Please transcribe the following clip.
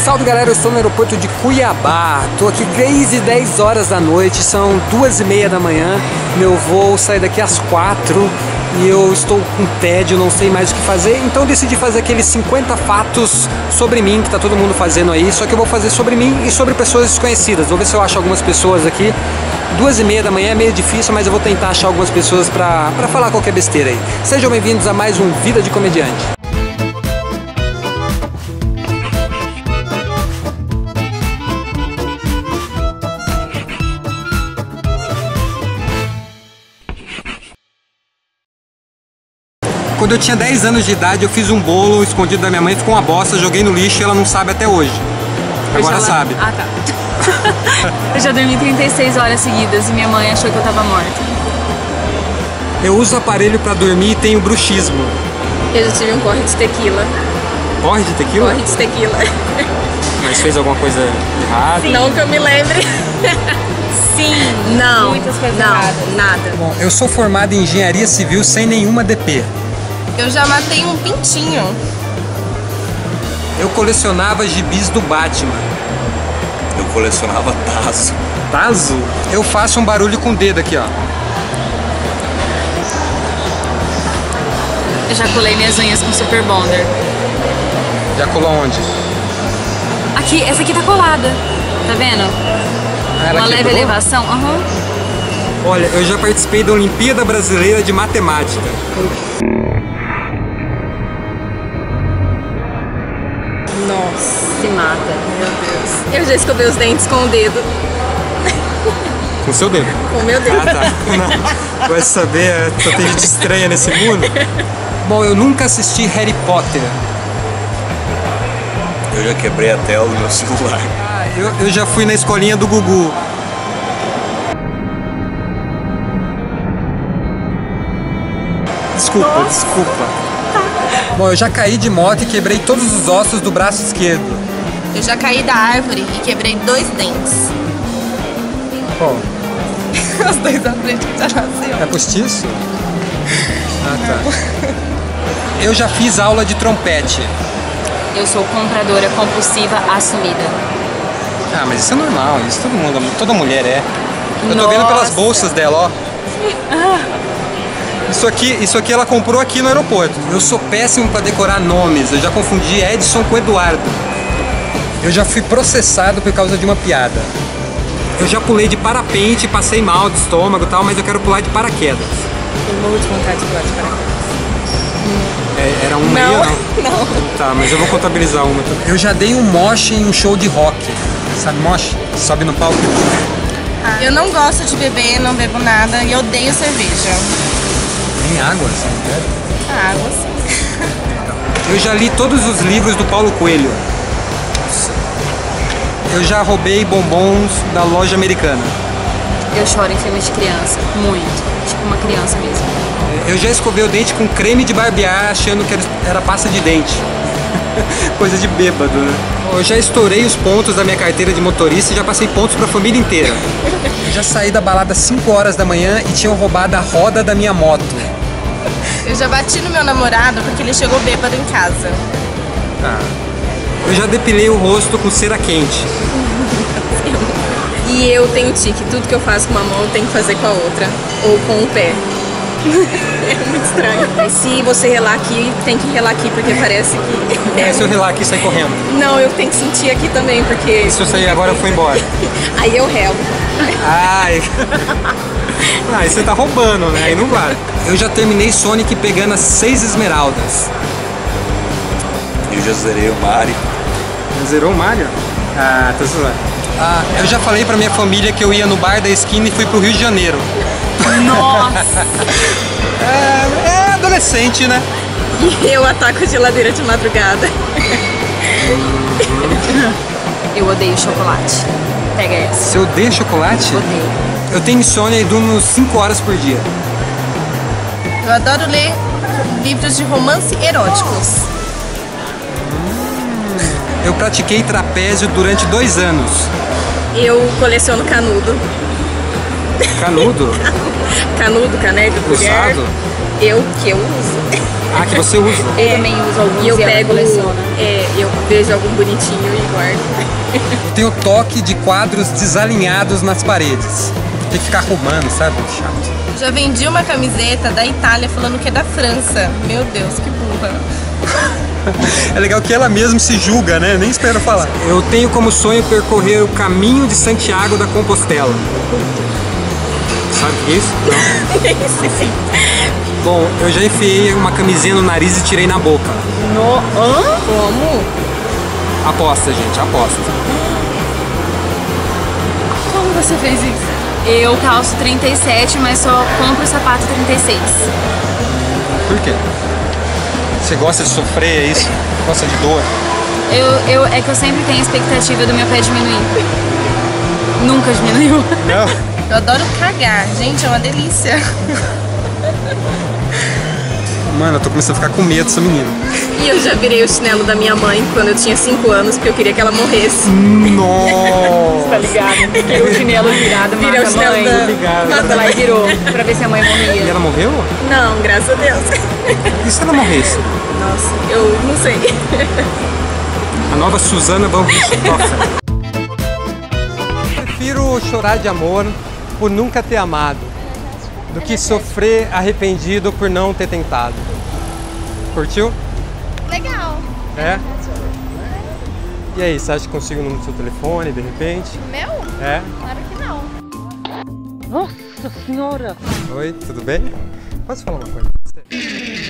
Salve galera, eu estou no aeroporto de Cuiabá. Estou aqui desde 10 horas da noite, são 2h30 da manhã. Meu voo sai daqui às 4 e eu estou com tédio, não sei mais o que fazer. Então decidi fazer aqueles 50 fatos sobre mim, que tá todo mundo fazendo aí. Só que eu vou fazer sobre mim e sobre pessoas desconhecidas. Vou ver se eu acho algumas pessoas aqui. 2h30 da manhã é meio difícil, mas eu vou tentar achar algumas pessoas pra falar qualquer besteira aí. Sejam bem-vindos a mais um Vida de Comediante. Quando eu tinha 10 anos de idade, eu fiz um bolo escondido da minha mãe, ficou uma bosta, joguei no lixo e ela não sabe até hoje. Agora sabe. Ah, tá. Eu já dormi 36 horas seguidas e minha mãe achou que eu tava morta. Eu uso aparelho pra dormir e tenho bruxismo. Eu já tive um porre de tequila. Porre de tequila? Porre de tequila. Mas fez alguma coisa errada? Não que eu me lembre. Sim. Não. Muitas coisas erradas. Nada. Bom, eu sou formado em engenharia civil sem nenhuma DP. Eu já matei um pintinho. Eu colecionava gibis do Batman. Eu colecionava tazo. Tazo? Eu faço um barulho com o dedo aqui, ó. Eu já colei minhas unhas com Super Bonder. Já colou onde? Aqui, essa aqui tá colada. Tá vendo? Ela uma leve quebrou? elevação. Uhum. Olha, eu já participei da Olimpíada Brasileira de Matemática. Nossa, se mata. Meu Deus. Eu já escovei os dentes com o dedo. Com o seu dedo? Com o meu dedo. Ah, tá. Não. Vai saber, só tem gente estranha nesse mundo. Bom, eu nunca assisti Harry Potter. Eu já quebrei a tela do meu celular. Ah, eu já fui na escolinha do Gugu. Desculpa. Bom, eu já caí de moto e quebrei todos os ossos do braço esquerdo. Eu já caí da árvore e quebrei 2 dentes. Bom, Os dois à frente que já nasceu. é postiço? Ah, tá. Eu já fiz aula de trompete. Eu sou compradora compulsiva assumida. Ah, mas isso é normal, isso toda mulher é. Eu tô vendo pelas bolsas dela, ó. Isso aqui ela comprou aqui no aeroporto. Eu sou péssimo pra decorar nomes, eu já confundi Edson com Eduardo. Eu já fui processado por causa de uma piada. Eu já pulei de parapente, passei mal de estômago e tal, mas eu quero pular de paraquedas. Eu morro de vontade de pular de paraquedas. Era uma aí ou não? Não. Tá, mas eu vou contabilizar uma também. Eu já dei um moche em um show de rock. Sabe moche? Sobe no palco. Eu não gosto de beber, não bebo nada e odeio cerveja. Nem água, assim, né? Água, sim. Eu já li todos os livros do Paulo Coelho. Eu já roubei bombons da loja americana. Eu choro em filmes de criança. Muito. Tipo uma criança mesmo. Eu já escovei o dente com creme de barbear achando que era pasta de dente. Coisa de bêbado, né? Eu já estourei os pontos da minha carteira de motorista e já passei pontos pra família inteira. Eu já saí da balada às 5 horas da manhã e tinham roubado a roda da minha moto. Eu já bati no meu namorado porque ele chegou bêbado em casa. Ah. Eu já depilei o rosto com cera quente. E eu tenho tique. Tudo que eu faço com uma mão eu tenho que fazer com a outra. Ou com o pé. É muito estranho. Mas se você relar aqui, tem que relar aqui, porque parece que... Se eu relar aqui e sair correndo. Não, eu tenho que sentir aqui também, porque... E se eu sair agora, eu fui embora. Aí eu relo. Ai. Aí você tá roubando, né? Aí não vale. Eu já terminei Sonic pegando as 6 esmeraldas. Eu já zerei o Mario. Zerou o Mario? Ah, tá zoando. Ah, eu já falei pra minha família que eu ia no bar da esquina e fui pro Rio de Janeiro. Nossa! É adolescente, né? E eu ataco geladeira de madrugada. Eu odeio chocolate. Pega essa. Você odeia chocolate? Odeio. Eu tenho insônia e durmo 5 horas por dia. Eu adoro ler livros de romance eróticos. Eu pratiquei trapézio durante 2 anos. Eu coleciono canudo. Canudo? Canudo, caneca, colher. Usado? Que eu uso. Ah, que você usa. Eu também uso alguns e eu ela pego, coleciona. eu vejo algum bonitinho e guardo. Eu tenho toque de quadros desalinhados nas paredes. Tem que ficar arrumando, sabe? Chato. Já vendi uma camiseta da Itália falando que é da França. Meu Deus, que burra. É legal que ela mesma se julga, né? Nem espero falar. Eu tenho como sonho percorrer o caminho de Santiago da Compostela. Sabe o que é isso? Não. Sim. Bom, eu já enfiei uma camisinha no nariz e tirei na boca. Como? Aposta, gente, aposta. Como você fez isso? Eu calço 37, mas só compro o sapato 36. Por quê? Você gosta de sofrer, é isso? Gosta de dor? É que eu sempre tenho a expectativa do meu pé diminuir. Nunca diminuiu. Não. Eu adoro cagar. Gente, é uma delícia. Mano, eu tô começando a ficar com medo dessa menina. E eu já virei o chinelo da minha mãe quando eu tinha 5 anos, porque eu queria que ela morresse. Nossa! Tá ligado? Porque o chinelo virado mata Vira o a chinelo mãe. da- Ligado. Mata lá e virou, pra ver se a mãe E morria. ela morreu? Não, graças a Deus. E se ela morresse? Nossa, eu não sei. A nova Suzana von Richthofen. Prefiro chorar de amor por nunca ter amado do que sofrer arrependido por não ter tentado. Curtiu? Legal. É? E aí, você acha que consigo o número do seu telefone, de repente? Meu? É? Claro que não. Oi, tudo bem? Posso falar uma coisa?